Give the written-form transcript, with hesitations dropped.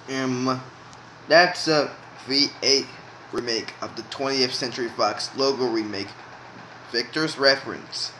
Um, that's a V8 remake of the 20th Century Fox logo remake. Victor's reference.